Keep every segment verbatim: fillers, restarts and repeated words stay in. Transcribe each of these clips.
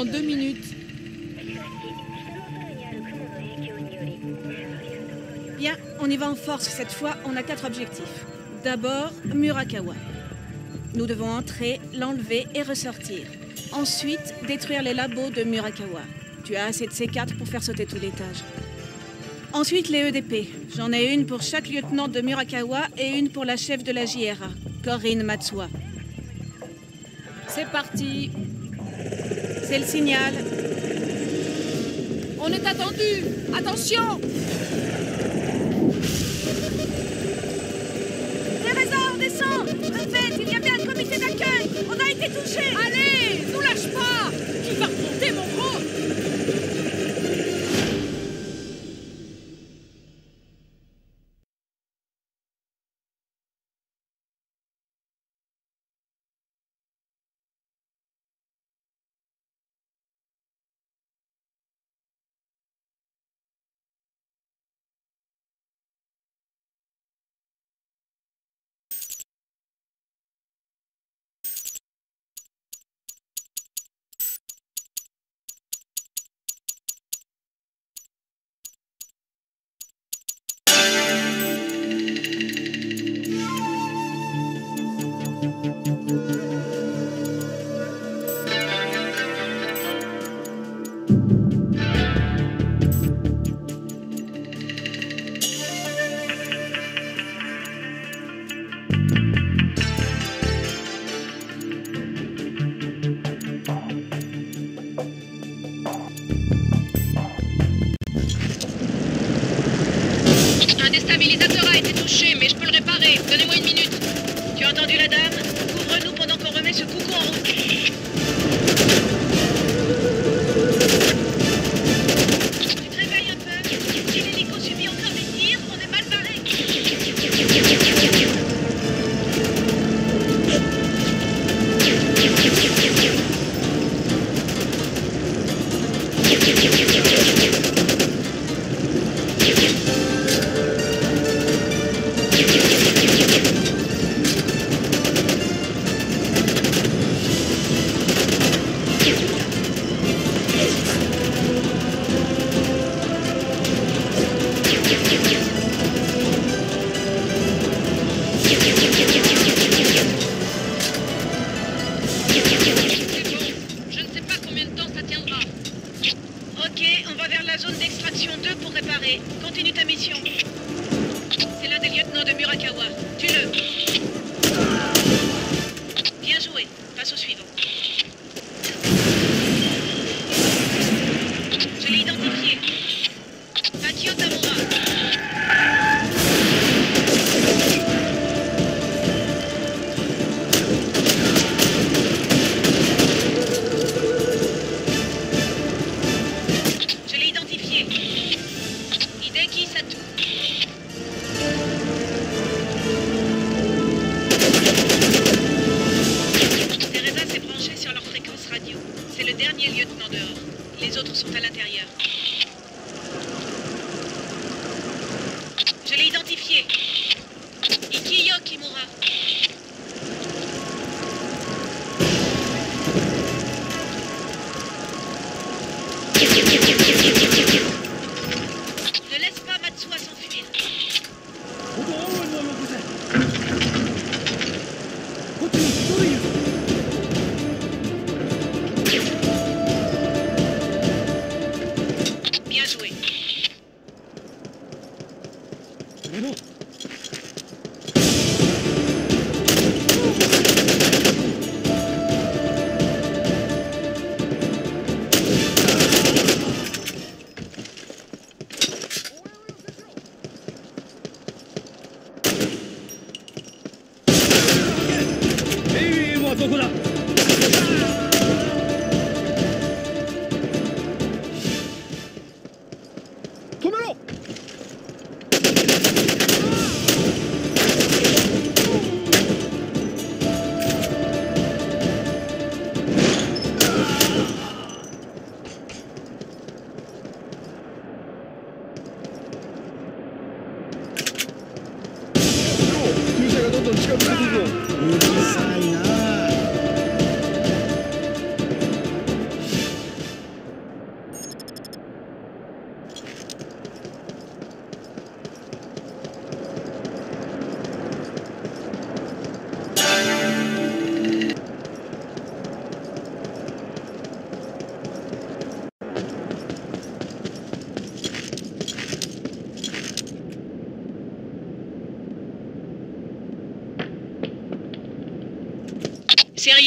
dans deux minutes. Bien, on y va en force. Cette fois, on a quatre objectifs. D'abord, Murakawa. Nous devons entrer, l'enlever et ressortir. Ensuite, détruire les labos de Murakawa. Tu as assez de C quatre pour faire sauter tout l'étage. Ensuite, les E D P. J'en ai une pour chaque lieutenant de Murakawa et une pour la chef de la J R A, Corinne Matsuwa. C'est parti. C'est le signal. On est attendu. Attention! Teresa, on descend! En fait, il y avait un comité d'accueil! On a été touchés! Allez, nous lâche pas! Qui va remonter, mon gros?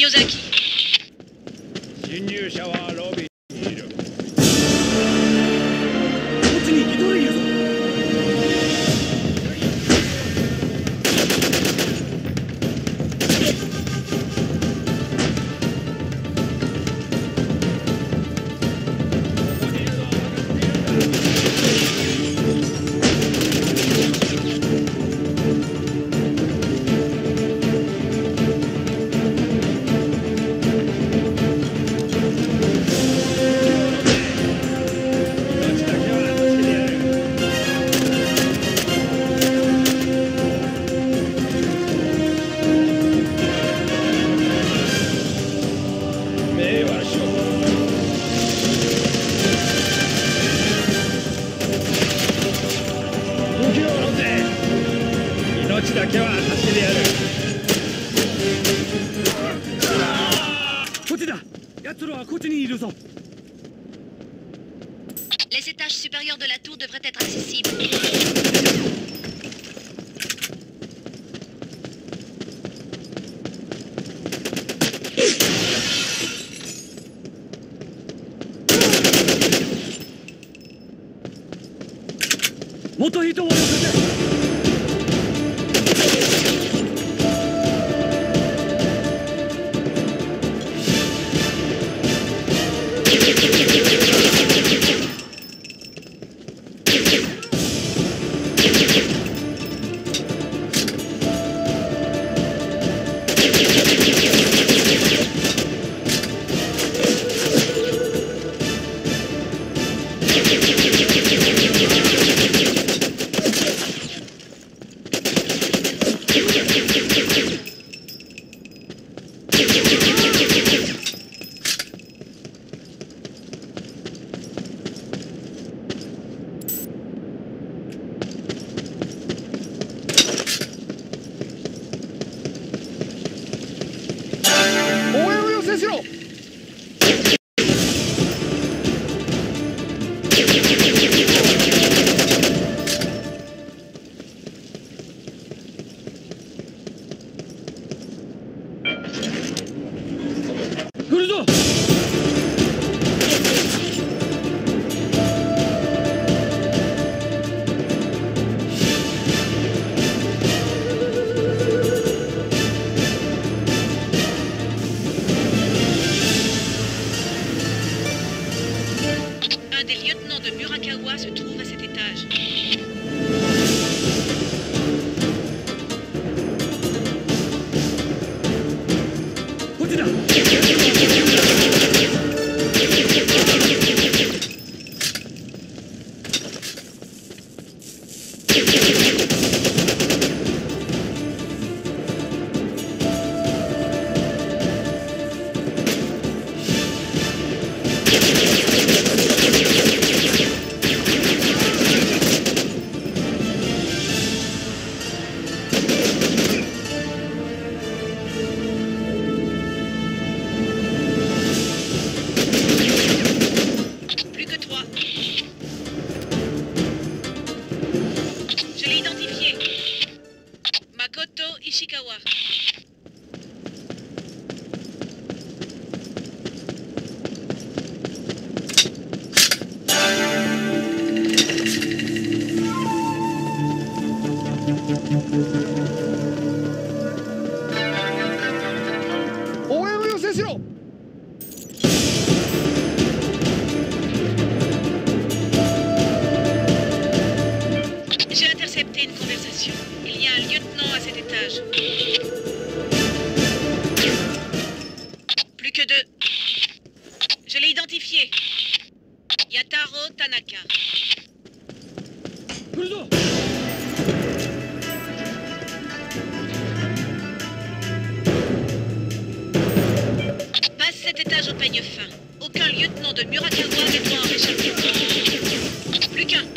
Miyazaki. 侵入者はロビーにいる。 こっちに移動でいるぞ。 Les étages supérieurs de la tour devraient être accessibles. Un des lieutenants de Murakawa se trouve à cet étage. Ishikawa. J'ai intercepté une conversation. Il y a un lieutenant à cet étage. Plus que deux. Je l'ai identifié. Yataro Tanaka. Passe cet étage au peigne fin. Aucun lieutenant de Murakawa ne doit en réchapper. Plus qu'un.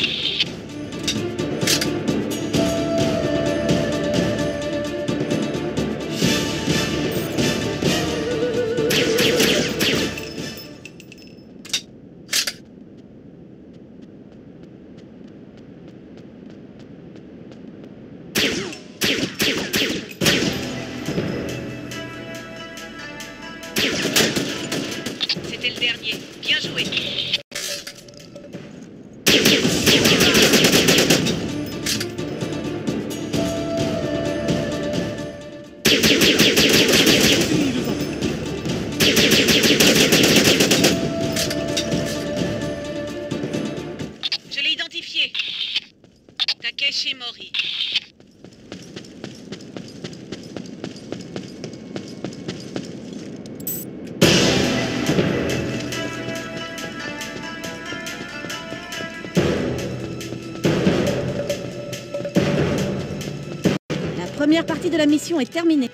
Takeshi Mori. La première partie de la mission est terminée.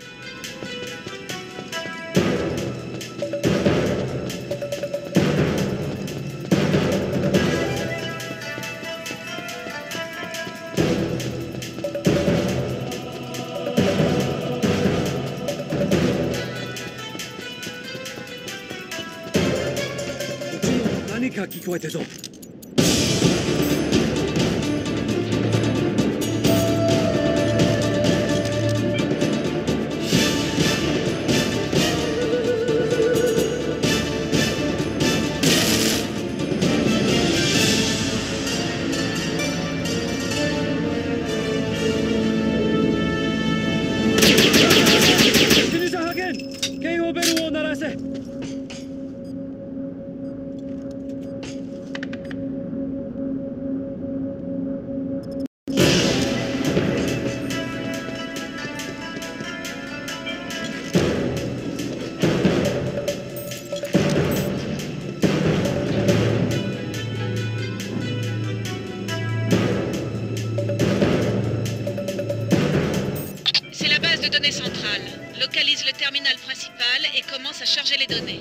Localise le terminal principal et commence à charger les données.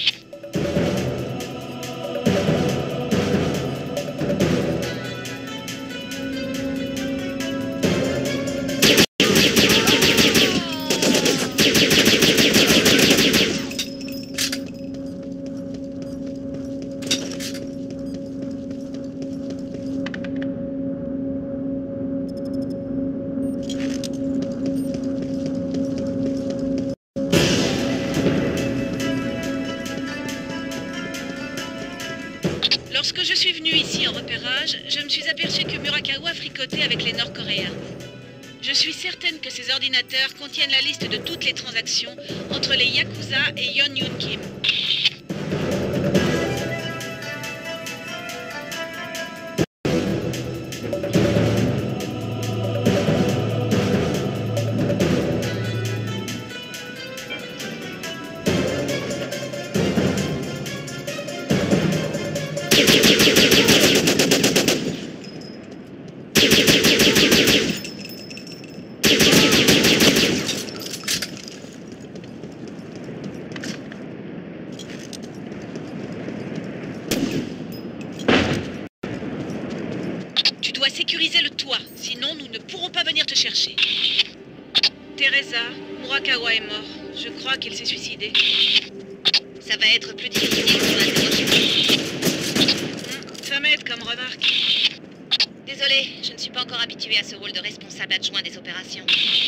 Lorsque je suis venue ici en repérage, je me suis aperçue que Murakawa fricotait avec les Nord-Coréens. Je suis certaine que ces ordinateurs contiennent la liste de toutes les transactions entre les Yakuza et Yeon Yoon Kim. Tu dois sécuriser le toit, sinon nous ne pourrons pas venir te chercher. Teresa, Murakawa est mort. Je crois qu'il s'est suicidé. Ça va être plus difficile pour l'interroger. Hmm, ça m'aide comme remarque. Désolée, je ne suis pas encore habituée à ce rôle de responsable adjoint des opérations.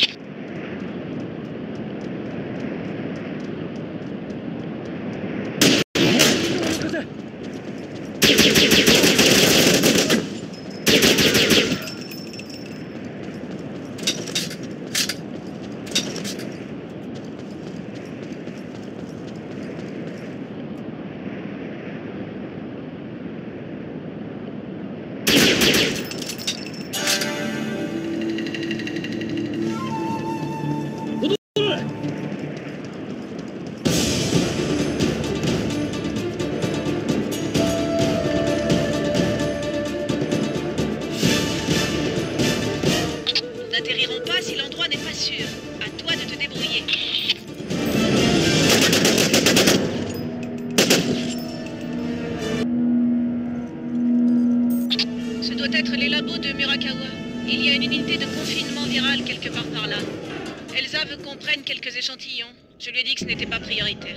Nous n'atterrirons pas si l'endroit n'est pas sûr. À toi de te débrouiller. Ce doit être les labos de Murakawa. Il y a une unité de confinement viral quelque part par là. Elsa veut qu'on prenne quelques échantillons. Je lui ai dit que ce n'était pas prioritaire.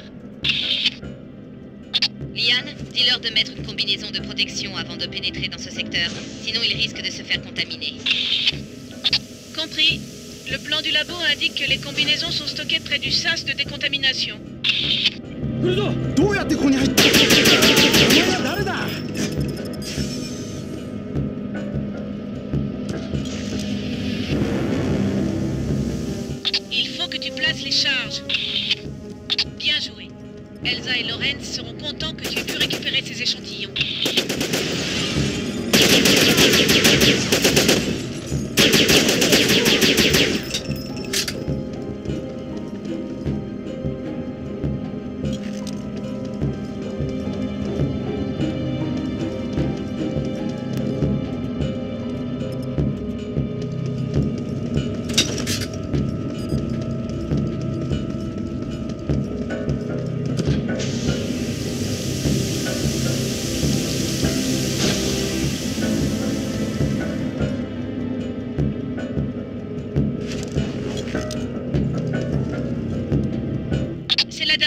Liane, dis-leur de mettre une combinaison de protection avant de pénétrer dans ce secteur. Sinon, ils risquent de se faire contaminer. Compris. Le plan du labo indique que les combinaisons sont stockées près du sas de décontamination. Il faut que tu places les charges. Bien joué. Elsa et Lorenz seront contents que tu aies pu récupérer ces échantillons.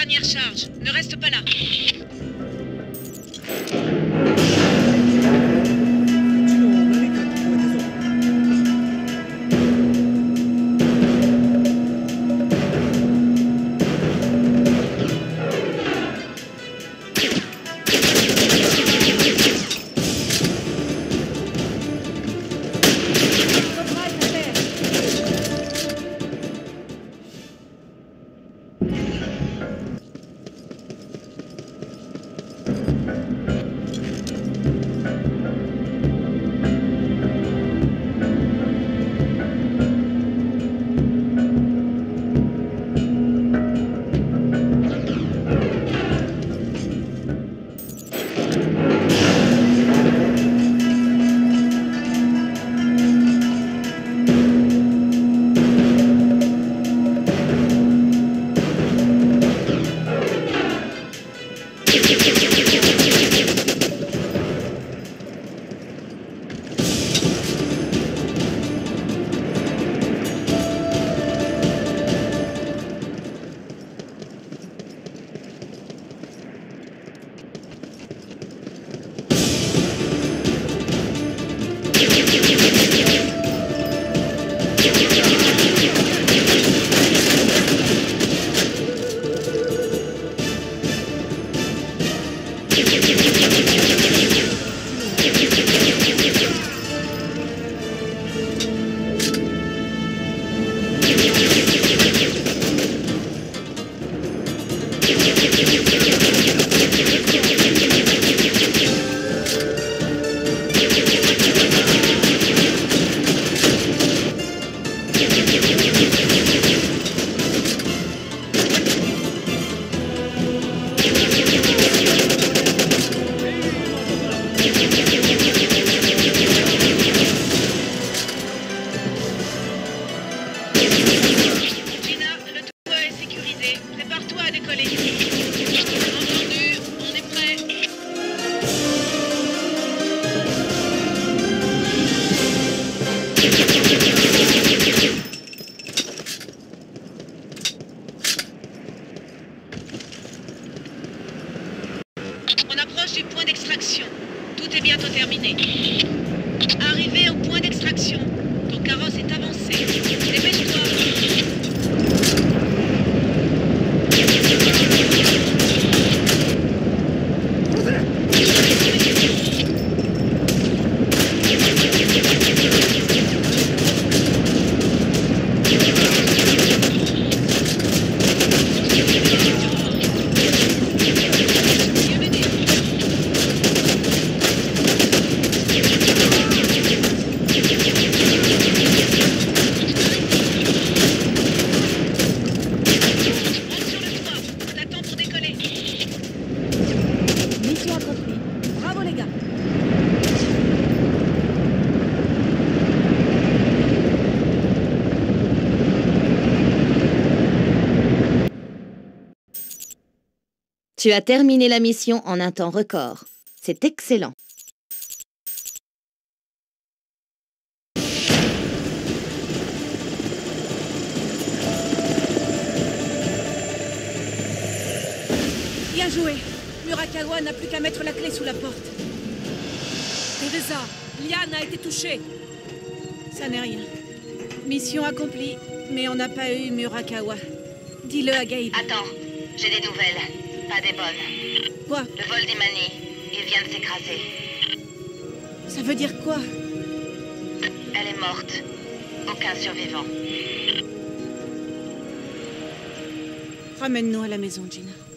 dernière charge. Ne reste pas là. Du point d'extraction. Tout est bientôt terminé. Arrivé au point d'extraction. Ton carrosse est avancé. Dépêche-toi. Tu as terminé la mission en un temps record. C'est excellent. Bien joué. Murakawa n'a plus qu'à mettre la clé sous la porte. Teresa, Liane a été touchée. Ça n'est rien. Mission accomplie, mais on n'a pas eu Murakawa. Dis-le à Gabe. Attends, j'ai des nouvelles. Pas des bonnes. Quoi? Le vol d'Imani, il vient de s'écraser. Ça veut dire quoi? Elle est morte. Aucun survivant. Ramène-nous à la maison, Gina.